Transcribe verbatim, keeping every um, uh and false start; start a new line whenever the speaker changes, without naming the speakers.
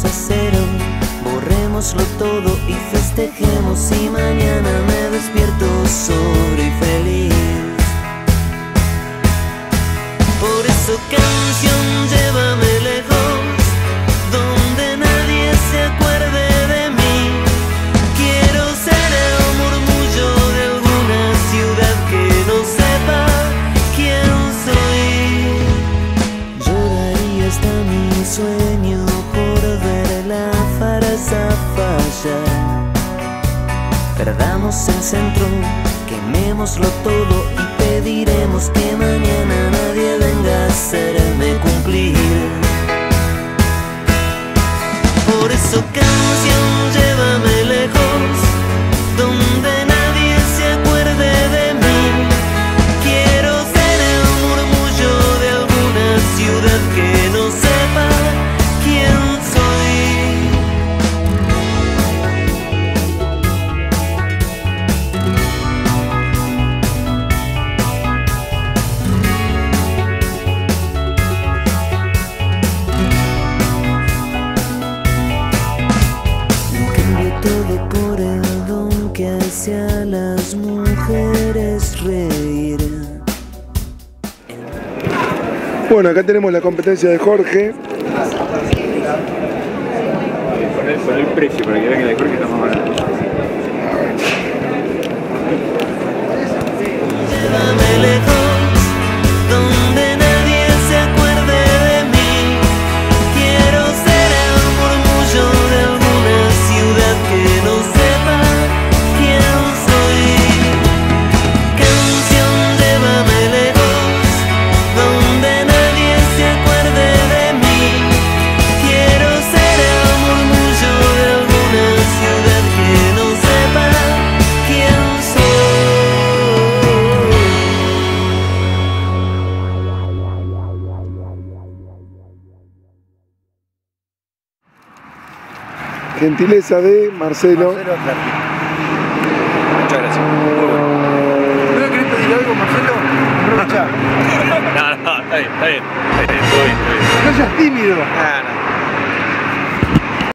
a cero. Borrémoslo todo y festejemos. Y mañana me despierto sobrio y feliz. Por eso, canción, llévame lejos, donde nadie se acuerde de mí. Quiero ser el murmullo de alguna ciudad que no sepa quién soy. Lloraría hasta mi sueño por ver la farsa fallar. Perdamos el centro, quemémoslo todo y pediremos que mañana nadie venga a hacerme cumplir. Por eso, canción, llévame lejos, donde nadie se acuerde de mí. Quiero ser el murmullo de alguna ciudad que no sepa quién soy. Por el don que hace a las mujeres reír.
Bueno, acá tenemos la competencia de Jorge.
Poner, poner el precio para que vean que la de Jorge está más barata.
Llévame lejos, donde nadie se acuerde de mí. Quiero ser el murmullo de alguna ciudad que no sepa quién soy. Canción, llévame lejos, donde nadie se acuerde de mí. Quiero ser el murmullo de alguna ciudad que no sepa quién soy.
Gentileza de Marcelo.
Marcelo Atlantic. Muchas gracias. Muy bueno. ¿No le querés pedir algo, Marcelo? Aprovecha. No, no, está bien, está bien. Está bien, todo bien, todo bien.
No seas tímido.
Ah, no.